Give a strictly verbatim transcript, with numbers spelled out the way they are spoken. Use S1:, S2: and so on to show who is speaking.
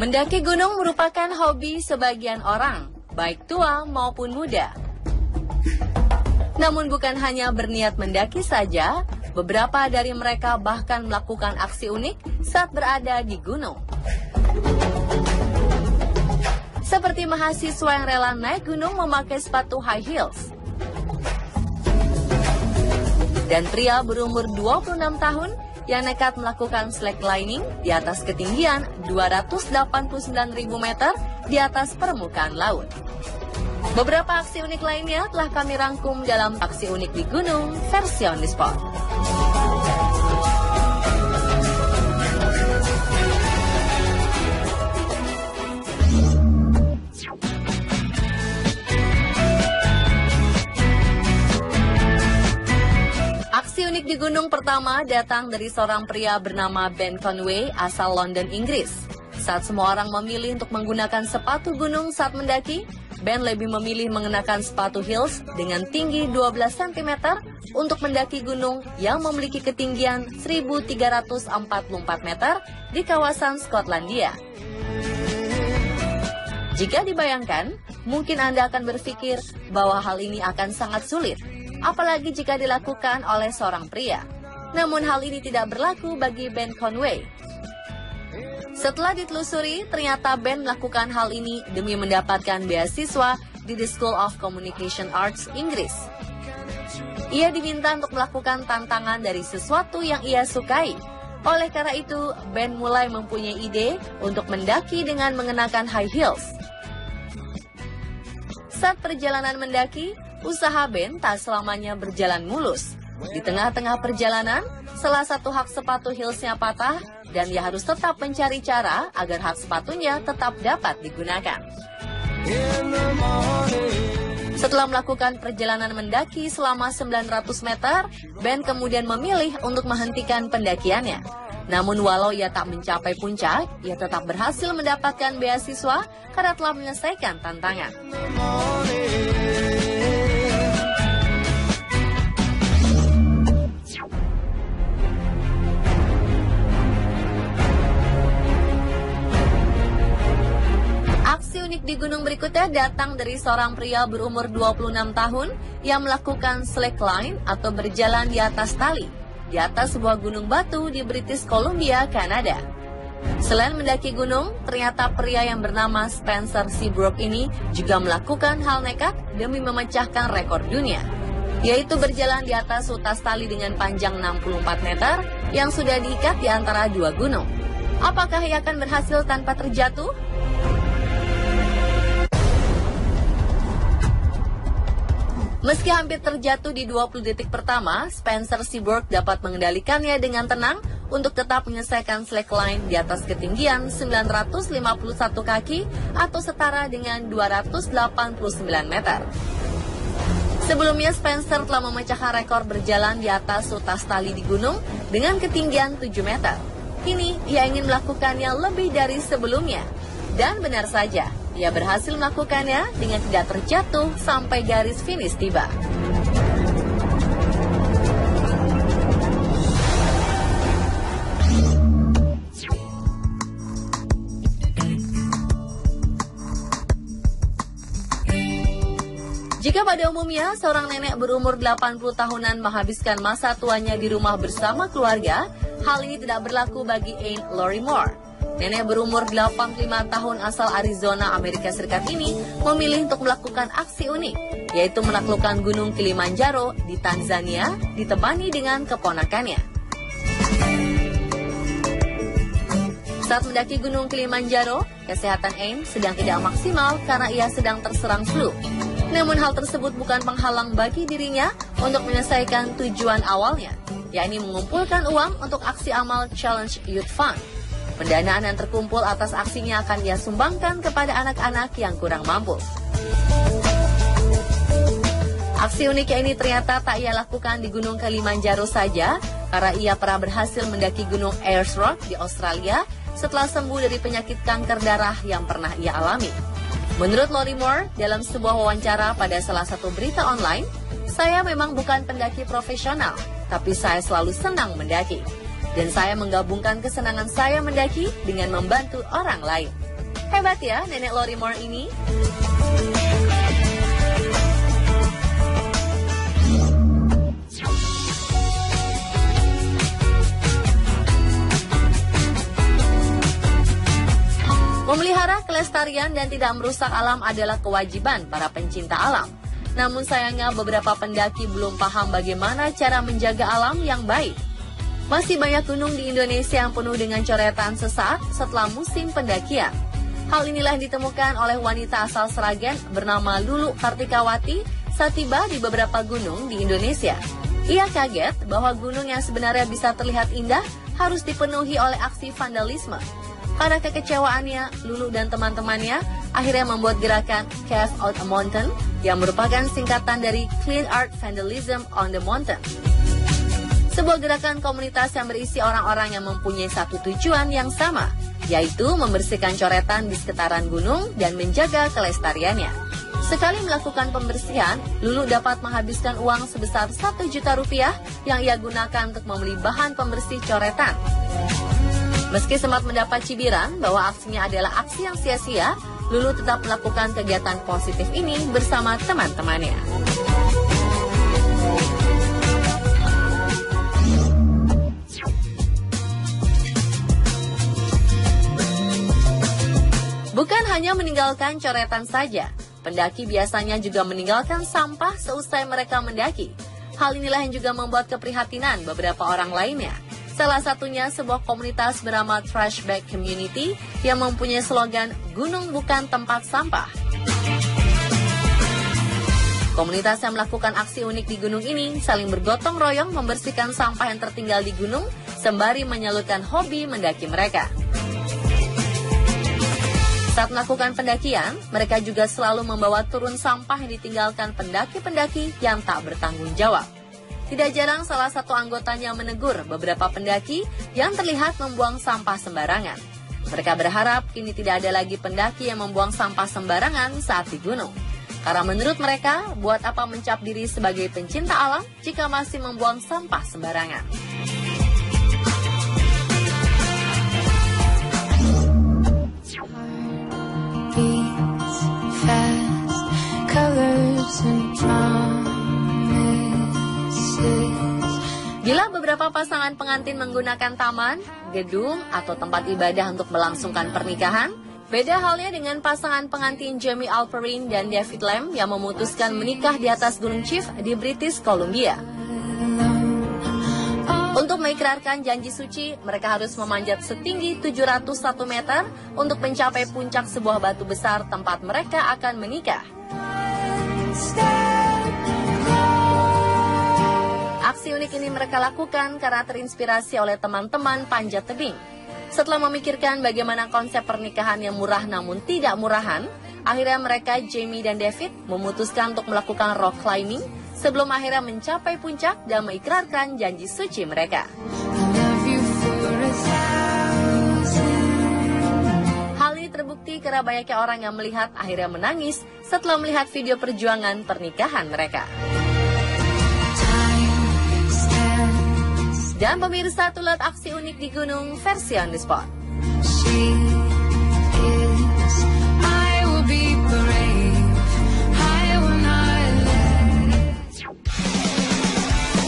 S1: Mendaki gunung merupakan hobi sebagian orang, baik tua maupun muda. Namun bukan hanya berniat mendaki saja, beberapa dari mereka bahkan melakukan aksi unik saat berada di gunung. Seperti mahasiswa yang rela naik gunung memakai sepatu high heels. Dan pria berumur dua puluh enam tahun yang nekat melakukan slacklining di atas ketinggian dua ratus delapan puluh sembilan ribu meter di atas permukaan laut. Beberapa aksi unik lainnya telah kami rangkum dalam Aksi Unik di Gunung versi On The Spot. Aksi unik di gunung pertama datang dari seorang pria bernama Ben Conway asal London, Inggris. Saat semua orang memilih untuk menggunakan sepatu gunung saat mendaki, Ben lebih memilih mengenakan sepatu heels dengan tinggi dua belas sentimeter untuk mendaki gunung yang memiliki ketinggian seribu tiga ratus empat puluh empat meter di kawasan Skotlandia. Jika dibayangkan, mungkin Anda akan berpikir bahwa hal ini akan sangat sulit, apalagi jika dilakukan oleh seorang pria. Namun hal ini tidak berlaku bagi Ben Conway. Setelah ditelusuri, ternyata Ben melakukan hal ini demi mendapatkan beasiswa di The School of Communication Arts, Inggris. Ia diminta untuk melakukan tantangan dari sesuatu yang ia sukai. Oleh karena itu, Ben mulai mempunyai ide untuk mendaki dengan mengenakan high heels. Saat perjalanan mendaki, usaha Ben tak selamanya berjalan mulus. Di tengah-tengah perjalanan, salah satu hak sepatu heelsnya patah dan ia harus tetap mencari cara agar hak sepatunya tetap dapat digunakan. Setelah melakukan perjalanan mendaki selama sembilan ratus meter, Ben kemudian memilih untuk menghentikan pendakiannya. Namun walau ia tak mencapai puncak, ia tetap berhasil mendapatkan beasiswa karena telah menyelesaikan tantangan. Aksi unik di gunung berikutnya datang dari seorang pria berumur dua puluh enam tahun yang melakukan slackline atau berjalan di atas tali di atas sebuah gunung batu di British Columbia, Kanada. Selain mendaki gunung, ternyata pria yang bernama Spencer Seabrook ini juga melakukan hal nekat demi memecahkan rekor dunia, yaitu berjalan di atas utas tali dengan panjang enam puluh empat meter yang sudah diikat di antara dua gunung. Apakah ia akan berhasil tanpa terjatuh? Meski hampir terjatuh di dua puluh detik pertama, Spencer Seabrook dapat mengendalikannya dengan tenang untuk tetap menyelesaikan slackline di atas ketinggian sembilan ratus lima puluh satu kaki atau setara dengan dua ratus delapan puluh sembilan meter. Sebelumnya, Spencer telah memecahkan rekor berjalan di atas utas tali di gunung dengan ketinggian tujuh meter. Kini, ia ingin melakukannya lebih dari sebelumnya. Dan benar saja, ia berhasil melakukannya dengan tidak terjatuh sampai garis finish tiba. Jika pada umumnya seorang nenek berumur delapan puluh tahunan menghabiskan masa tuanya di rumah bersama keluarga, hal ini tidak berlaku bagi Anne Lorimore. Nenek berumur delapan puluh lima tahun asal Arizona, Amerika Serikat ini memilih untuk melakukan aksi unik, yaitu menaklukkan Gunung Kilimanjaro di Tanzania ditemani dengan keponakannya. Saat mendaki Gunung Kilimanjaro, kesehatan Anne sedang tidak maksimal karena ia sedang terserang flu. Namun hal tersebut bukan penghalang bagi dirinya untuk menyelesaikan tujuan awalnya, yakni mengumpulkan uang untuk aksi amal Challenge Youth Fund. Pendanaan yang terkumpul atas aksinya akan ia sumbangkan kepada anak-anak yang kurang mampu. Aksi uniknya ini ternyata tak ia lakukan di Gunung Kilimanjaro saja, karena ia pernah berhasil mendaki Gunung Ayers Rock di Australia setelah sembuh dari penyakit kanker darah yang pernah ia alami. Menurut Lorimore, dalam sebuah wawancara pada salah satu berita online, "Saya memang bukan pendaki profesional, tapi saya selalu senang mendaki. Dan saya menggabungkan kesenangan saya mendaki dengan membantu orang lain." Hebat ya nenek Lorimore ini. Memelihara kelestarian dan tidak merusak alam adalah kewajiban para pencinta alam. Namun sayangnya beberapa pendaki belum paham bagaimana cara menjaga alam yang baik. Masih banyak gunung di Indonesia yang penuh dengan coretan sesaat setelah musim pendakian. Hal inilah yang ditemukan oleh wanita asal Sragen bernama Lulu Kartikawati saat tiba di beberapa gunung di Indonesia. Ia kaget bahwa gunung yang sebenarnya bisa terlihat indah harus dipenuhi oleh aksi vandalisme. Karena kekecewaannya, Lulu dan teman-temannya akhirnya membuat gerakan Cave Out a Mountain yang merupakan singkatan dari Clean Art Vandalism on the Mountain. Sebuah gerakan komunitas yang berisi orang-orang yang mempunyai satu tujuan yang sama, yaitu membersihkan coretan di sekitaran gunung dan menjaga kelestariannya. Sekali melakukan pembersihan, Lulu dapat menghabiskan uang sebesar satu juta rupiah yang ia gunakan untuk membeli bahan pembersih coretan. Meski sempat mendapat cibiran bahwa aksinya adalah aksi yang sia-sia, Lulu tetap melakukan kegiatan positif ini bersama teman-temannya. Bukan hanya meninggalkan coretan saja, pendaki biasanya juga meninggalkan sampah seusai mereka mendaki. Hal inilah yang juga membuat keprihatinan beberapa orang lainnya. Salah satunya sebuah komunitas bernama Trash Bag Community yang mempunyai slogan Gunung Bukan Tempat Sampah. Komunitas yang melakukan aksi unik di gunung ini saling bergotong royong membersihkan sampah yang tertinggal di gunung sembari menyalurkan hobi mendaki mereka. Saat melakukan pendakian, mereka juga selalu membawa turun sampah yang ditinggalkan pendaki-pendaki yang tak bertanggung jawab. Tidak jarang salah satu anggotanya menegur beberapa pendaki yang terlihat membuang sampah sembarangan. Mereka berharap kini tidak ada lagi pendaki yang membuang sampah sembarangan saat di gunung. Karena menurut mereka, buat apa mencap diri sebagai pencinta alam jika masih membuang sampah sembarangan.
S2: Beats fast, colors and
S1: Bila beberapa pasangan pengantin menggunakan taman, gedung, atau tempat ibadah untuk melangsungkan pernikahan, beda halnya dengan pasangan pengantin Jamie Alperin dan David Lamb yang memutuskan menikah di atas Gunung Chief di British Columbia. Untuk mengikrarkan janji suci, mereka harus memanjat setinggi tujuh ratus satu meter untuk mencapai puncak sebuah batu besar tempat mereka akan menikah. Aksi unik ini mereka lakukan karena terinspirasi oleh teman-teman panjat tebing. Setelah memikirkan bagaimana konsep pernikahan yang murah namun tidak murahan, akhirnya mereka, Jamie dan David, memutuskan untuk melakukan rock climbing sebelum akhirnya mencapai puncak dan mengikrarkan janji suci mereka. Hal ini terbukti karena banyaknya orang yang melihat akhirnya menangis setelah melihat video perjuangan pernikahan mereka. Dan pemirsa, tulat aksi unik di gunung versi on the spot.